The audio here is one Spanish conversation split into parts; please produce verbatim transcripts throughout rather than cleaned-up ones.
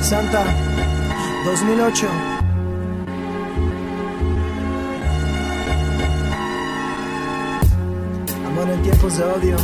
Santa, dos mil ocho. Amor en tiempos de odio.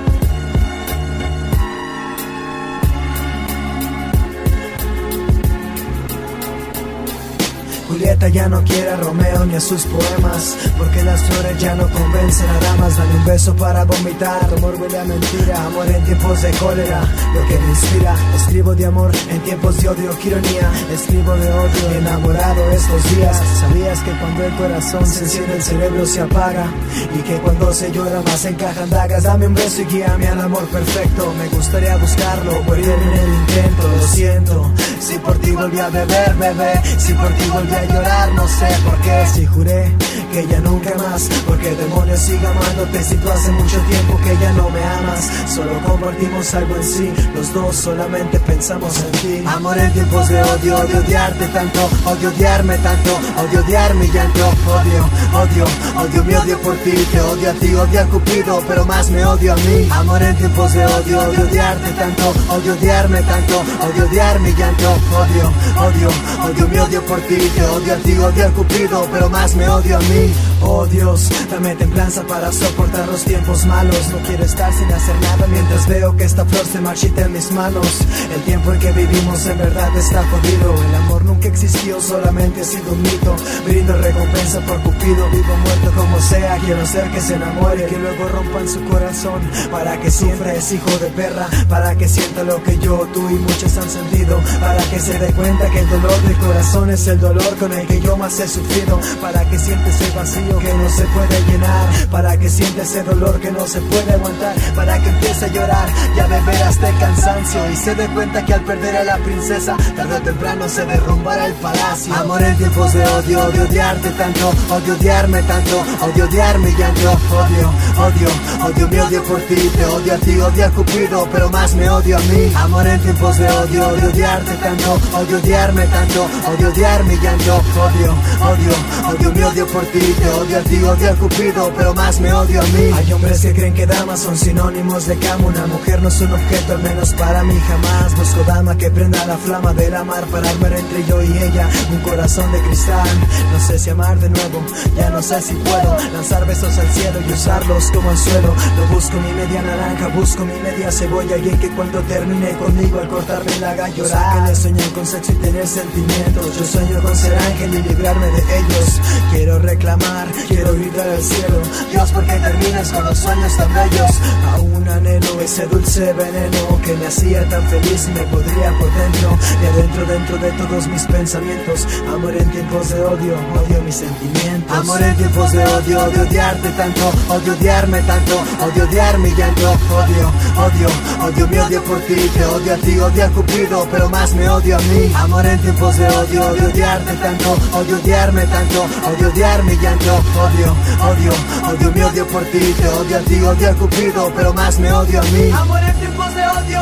Julieta ya no quiere a Romeo ni a sus poemas, porque las flores ya no convencen a damas. Dale un beso para vomitar, tu amor huele a mentira. Amor en tiempos de cólera, lo que me inspira. Escribo de amor en tiempos de odio, qué ironía. Escribo de odio, enamorado estos días. ¿Sabías que cuando el corazón se enciende el cerebro se apaga? Y que cuando se llora más encajan dagas. Dame un beso y guíame al amor perfecto. Me gustaría buscarlo, morir en el intento. Lo siento, si por ti volví a beber, bebé. Si por ti volví a llorar, no sé por qué. Si juré que ya nunca más, porque demonios siga amándote si tú hace mucho tiempo que ya no me amas. Solo compartimos algo en sí, los dos solamente pensamos en ti. Amor en tiempos de odio, odio odiarte tanto, odio odiarme tanto, odio odiar mi llanto. Odio, odio, odio mi odio por ti, te odio a ti, odio a Cupido, pero más me odio a mí. Amor en tiempos de odio, odio odiarte tanto, odio odiarme tanto, odio odiar mi llanto. Odio, odio, odio mi odio por ti, te odio a ti, odio a Cupido, pero más me odio a mí. Oh Dios, dame templanza para soportar los tiempos malos. No quiero estar sin hacer nada mientras veo que esta flor se marchita en mis manos. El tiempo en que vivimos en verdad está jodido. El amor nunca existió, solamente ha sido un mito. Brindo recompensa por Cupido, vivo muerto como sea. Quiero ser que se enamore, que luego rompan su corazón, para que siempre es hijo de perra, para que sienta lo que yo, tú y muchos han sentido, para que se dé cuenta que el dolor del corazón es el dolor con el que yo más he sufrido, para que siente ese vacío que no se puede llenar, para que siente ese dolor que no se puede aguantar, para que empiece a llorar y a beber hasta el cansancio y se dé cuenta que al perder a la princesa tarde o temprano se derrumbará el palacio. Amor en tiempos de odio, odio odiarte tanto, odio odiarme tanto, odio odiar mi llanto. Odio, odio, odio mi odio por ti, te odio a ti, odio a Cupido, pero más me odio a mí. Amor en tiempos de odio, odio odiarte tanto, odio odiarme tanto, odio odiar mi llanto. Odio, odio, odio mi odio por ti, te odio a ti, odio a Cupido, pero más me odio a mí. Hay hombres que creen que damas son sinónimos de cama. Una mujer no es un objeto, al menos para mí jamás. Busco dama que prenda la flama del amar, para armar entre yo y ella un corazón de cristal. No sé si amar de nuevo, ya no sé si puedo lanzar besos al cielo y usarlos como anzuelo. No busco mi media naranja, busco mi media cebolla, y en que cuando termine conmigo al cortarme la haga llorar. Que sueñan con sexo y tener sentimientos, yo sueño con ser ángel y librarme de ellos. Quiero reclamar, quiero gritar al cielo, Dios, ¿por qué terminas con los sueños tan bellos? Aún anhelo ese dulce veneno que me hacía tan feliz y me podría por dentro, y adentro, dentro de todos mis pensamientos. Amor en tiempos de odio, odio mis sentimientos. Amor en tiempos de odio, odio odiarte tanto, odio odiarme tanto, odio odiar mi llanto. Odio, odio, odio mi odio por ti, te odio a ti, odio a Cupido, pero más me odio a mí. Amor en tiempos de odio, odio odiarte tanto, odio odiarme tanto, odio odiar mi llanto. Odio, odio, odio mi odio por ti, te odio a ti, odio a Cupido, pero más me odio a mí. Amor en tiempos de odio.